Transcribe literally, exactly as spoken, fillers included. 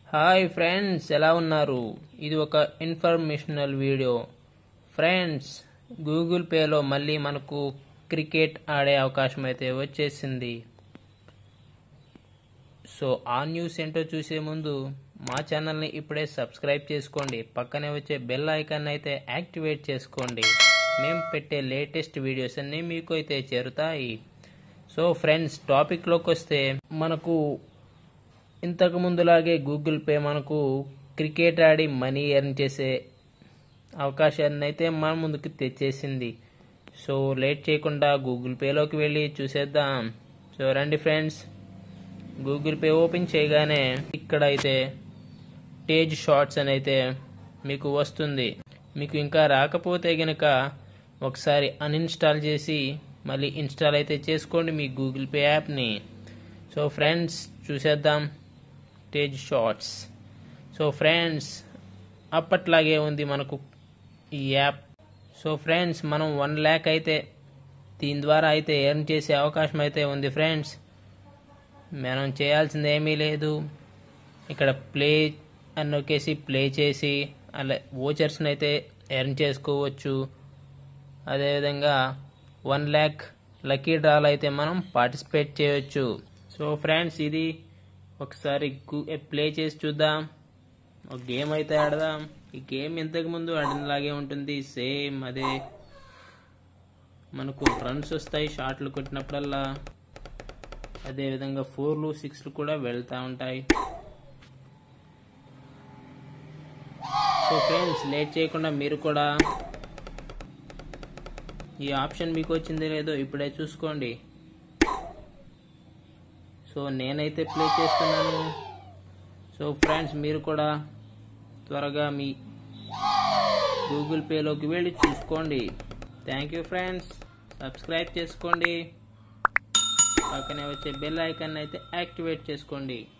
Hi friends, ఎలా ఉన్నారు? ఇది ఒక ఇన్ఫర్మేషనల్ వీడియో. ఫ్రెండ్స్, గూగుల్ పేలో మళ్ళీ మనకు క్రికెట్ ఆడే అవకాశం అయితే వచ్చేసింది. సో ఆ న్యూస్ ఏంటో చూసే ముందు మా ఛానల్ని ఇప్పుడే సబ్స్క్రైబ్ చేసుకోండి. పక్కనే వచ్చే బెల్ ఐకాన్ అయితే యాక్టివేట్ చేసుకోండి. మేము పెట్టే లేటెస్ట్ వీడియోస్ అన్నీ మీకు అయితే చేరుతాయి. సో ఫ్రెండ్స్, టాపిక్లోకి వస్తే మనకు ఇంతకు ముందులాగే గూగుల్ పే మనకు క్రికెట్ ఆడి మనీ ఎర్న్ చేసే అవకాశాన్ని అయితే మన ముందుకు తెచ్చేసింది. సో లేట్ చేయకుండా గూగుల్ పేలోకి వెళ్ళి చూసేద్దాం. సో రండి ఫ్రెండ్స్, గూగుల్ పే ఓపెన్ చేయగానే ఇక్కడ అయితే టేజ్ షార్ట్స్ అని అయితే మీకు వస్తుంది. మీకు ఇంకా రాకపోతే గనక ఒకసారి అన్ఇన్స్టాల్ చేసి మళ్ళీ ఇన్స్టాల్ అయితే చేసుకోండి మీ గూగుల్ పే యాప్ని. సో ఫ్రెండ్స్, చూసేద్దాం టేజ్ షార్ట్స్. సో ఫ్రెండ్స్, అప్పట్లాగే ఉంది మనకు ఈ యాప్. సో ఫ్రెండ్స్, మనం వన్ ల్యాక్ అయితే దీని ద్వారా అయితే ఎర్న్ చేసే అవకాశం అయితే ఉంది. ఫ్రెండ్స్, మనం చేయాల్సింది ఏమీ లేదు. ఇక్కడ ప్లే అని నొక్కేసి ప్లే చేసి అలా వోచర్స్ని అయితే ఎర్న్ చేసుకోవచ్చు. అదేవిధంగా వన్ ల్యాక్ లక్కీ డ్రాల్ అయితే మనం పార్టిసిపేట్ చేయొచ్చు. సో ఫ్రెండ్స్, ఇది ఒకసారి ప్లే చేసి చూద్దాం. ఒక గేమ్ అయితే ఆడదాం. ఈ గేమ్ ఇంతకు ముందు ఆడినలాగే ఉంటుంది, సేమ్ అదే. మనకు రన్స్ వస్తాయి షాట్లు కొట్టినప్పుడల్లా. అదేవిధంగా ఫోర్లు సిక్స్లు కూడా వెళ్తూ ఉంటాయి. సో ఫ్రెండ్స్, లేట్ చేయకుండా మీరు కూడా ఈ ఆప్షన్ మీకు వచ్చిందో లేదో ఇప్పుడే చూసుకోండి. సో నేనైతే ప్లే చేస్తున్నాను. సో ఫ్రెండ్స్, మీరు కూడా త్వరగా మీ గూగుల్ పేలోకి వెళ్ళి చూసుకోండి. థ్యాంక్ యూ ఫ్రెండ్స్, సబ్స్క్రైబ్ చేసుకోండి. పక్కనే వచ్చే బెల్ ఐకాన్ అయితే యాక్టివేట్ చేసుకోండి.